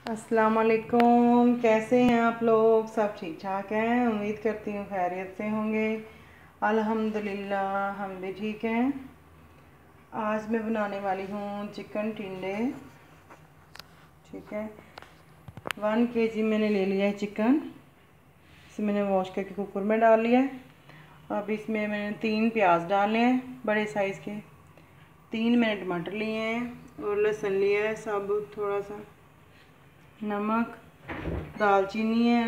अस्सलाम वालेकुम। कैसे हैं आप लोग? सब ठीक ठाक हैं? उम्मीद करती हूँ खैरियत से होंगे। अल्हम्दुलिल्लाह हम भी ठीक हैं। आज मैं बनाने वाली हूँ चिकन टिंडे। ठीक है, 1 kg मैंने ले लिया है चिकन। इसे मैंने वॉश करके कुकर में डाल लिया है। अब इसमें मैंने 3 प्याज डाले हैं बड़े साइज़ के, 3 मैंने टमाटर लिए हैं और लहसुन लिया है साबुत, थोड़ा सा नमक, दालचीनी है,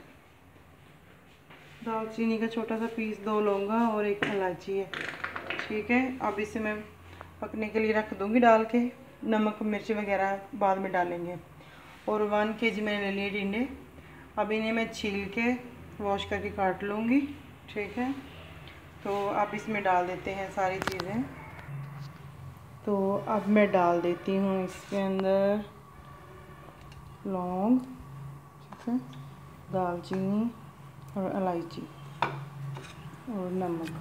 दालचीनी का छोटा सा पीस, 2 लौंगा और 1 इलायची है। ठीक है, अब इसे मैं पकने के लिए रख दूंगी डाल के। नमक मिर्च वगैरह बाद में डालेंगे। और 1 kg मैंने ले लिए टिंडे। अब इन्हें मैं छील के वॉश करके काट लूँगी। ठीक है, तो अब इसमें डाल देते हैं सारी चीज़ें। तो अब मैं डाल देती हूँ इसके अंदर लौंग, ठीक है, दालचीनी और इलायची और नमक।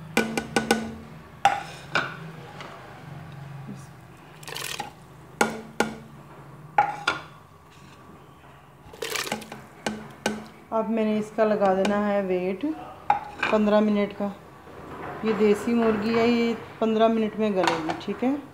अब मैंने इसका लगा देना है वेट 15 मिनट का। ये देसी मुर्गी है, ये 15 मिनट में गलेगी। ठीक है,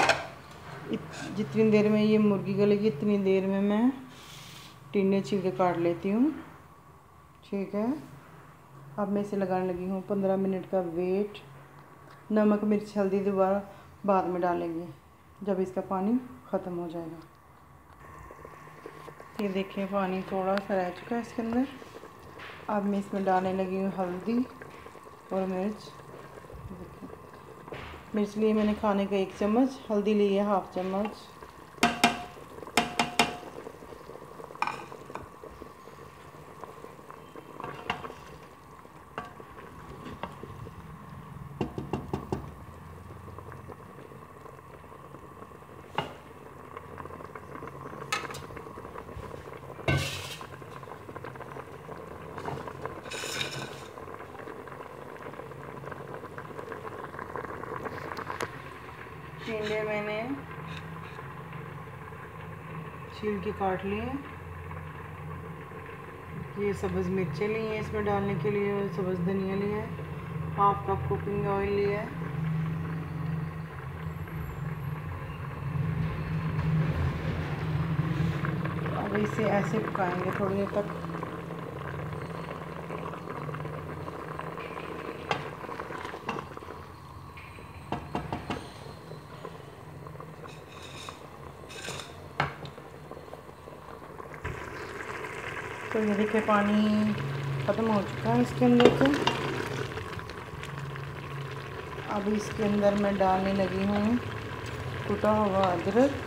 जितनी देर में ये मुर्गी गलेगी इतनी देर में मैं टिंडे छील के काट लेती हूँ। ठीक है, अब मैं इसे लगाने लगी हूँ 15 मिनट का वेट। नमक मिर्च हल्दी दोबारा बाद में डालेंगे जब इसका पानी ख़त्म हो जाएगा। ये देखिए पानी थोड़ा सा रह चुका है इसके अंदर। अब मैं इसमें डालने लगी हूँ हल्दी और मिर्च। मिर्च लिए मैंने खाने का 1 चम्मच, हल्दी ली है 1/2 चम्मच। टिंडे मैंने छील के काट लिए। ये सब्ज़ मिर्चें ली हैं इसमें डालने के लिए, और सब्ज़ धनिया लिया है, 1/2 कप कुकिंग ऑयल लिया है। अब इसे ऐसे पकाएंगे थोड़ी देर तक। तो ये देखिए पानी ख़त्म हो चुका है इसके अंदर से। अब इसके अंदर मैं डालने लगी हूँ कुटा हुआ अदरक।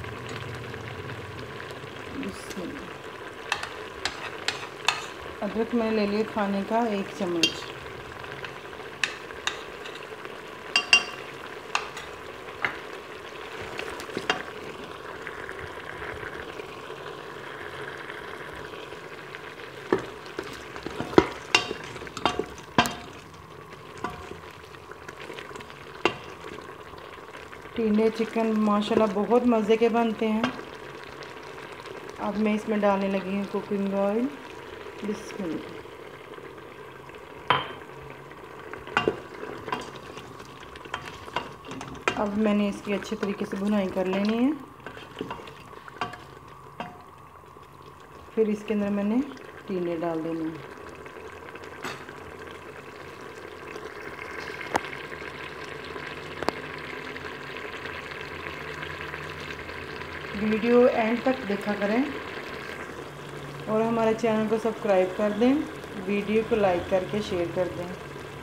अदरक मैंने ले लिया खाने का 1 चम्मच। टिंडे चिकन माशाल्लाह बहुत मज़े के बनते हैं। अब मैं इसमें डालने लगी हूँ कुकिंग ऑयल। बिस्मिल्लाह। अब मैंने इसकी अच्छे तरीके से भुनाई कर लेनी है। फिर इसके अंदर मैंने टिंडे डाल देने हैं। वीडियो एंड तक देखा करें और हमारे चैनल को सब्सक्राइब कर दें, वीडियो को लाइक करके शेयर कर दें।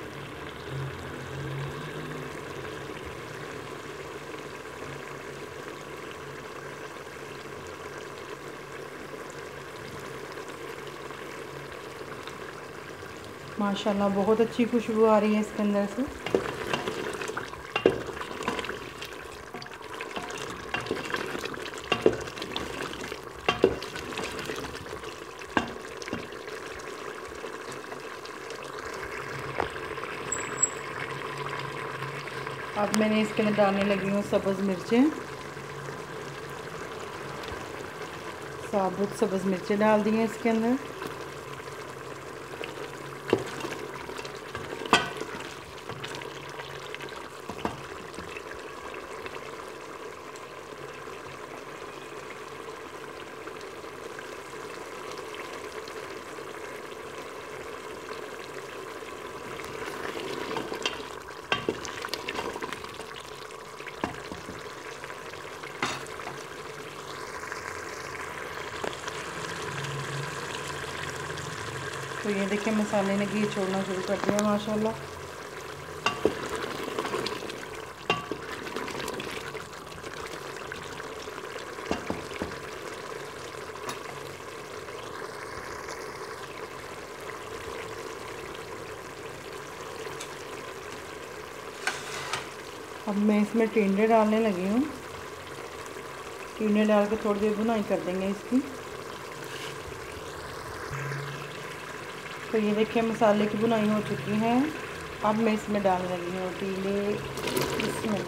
माशाल्लाह बहुत अच्छी खुशबू आ रही है इसके अंदर से। अब मैंने इसके अंदर डालने लगी हूँ सब्ज़ मिर्चें। साबुत सब्ज़ मिर्चें डाल दी हैं इसके अंदर। तो ये देखिए मसाले ने घी छोड़ना शुरू कर दिया माशाल्लाह। अब मैं इसमें टिंडे डालने लगी हूँ। टिंडे डाल के थोड़ी देर भुनाई कर देंगे इसकी। तो ये देखिए मसाले की भुनाई हो चुकी है। अब मैं इसमें डालने लगी हूँ टिंडे। इसमें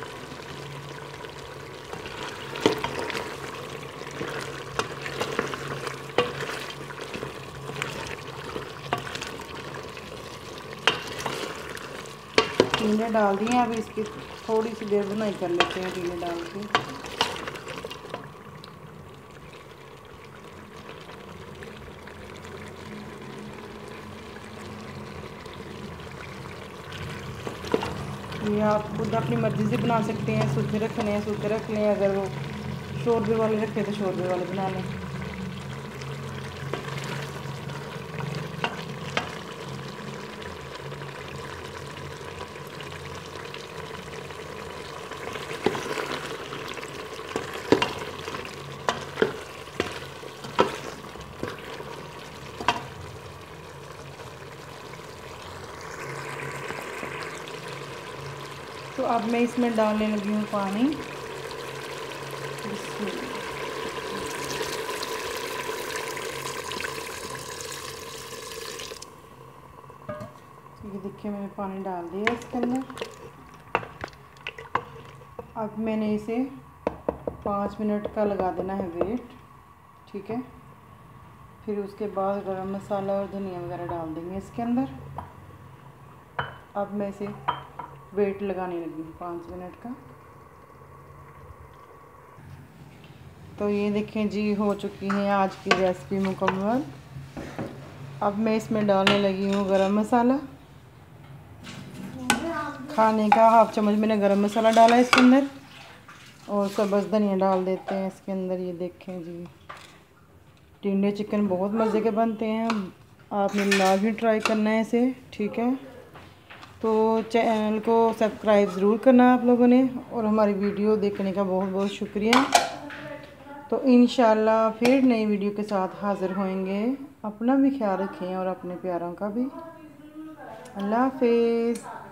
टिंडे डाल दिए। अब इसकी थोड़ी सी देर भुनाई कर लेते हैं टिंडे डाल के। ये आप खुद अपनी मर्ज़ी से बना सकते हैं। सूखे रखने हैं सूखे रख लें, अगर वो शोरबे वाले रखे तो शोरबे वाले बना लें। तो अब मैं इसमें डालने लगी हूँ पानी। ये देखिए मैंने पानी डाल दिया इसके अंदर। अब मैंने इसे 5 मिनट का लगा देना है वेट, ठीक है। फिर उसके बाद गरम मसाला और धनिया वगैरह डाल देंगे इसके अंदर। अब मैं इसे वेट लगाने लगी हूँ 5 मिनट का। तो ये देखें जी, हो चुकी है आज की रेसिपी मुकम्मल। अब मैं इसमें डालने लगी हूँ गरम मसाला। खाने का 1/2 चम्मच मैंने गरम मसाला डाला है इसके अंदर, और सब्ज़ धनिया डाल देते हैं इसके अंदर। ये देखें जी, टिंडे चिकन बहुत मज़े के बनते हैं। आपने लाजमी ट्राई करना है इसे, ठीक है। तो चैनल को सब्सक्राइब ज़रूर करना आप लोगों ने, और हमारी वीडियो देखने का बहुत बहुत शुक्रिया। तो इंशाल्लाह फिर नई वीडियो के साथ हाज़िर होंगे। अपना भी ख्याल रखें और अपने प्यारों का भी। अल्लाह हाफिज़।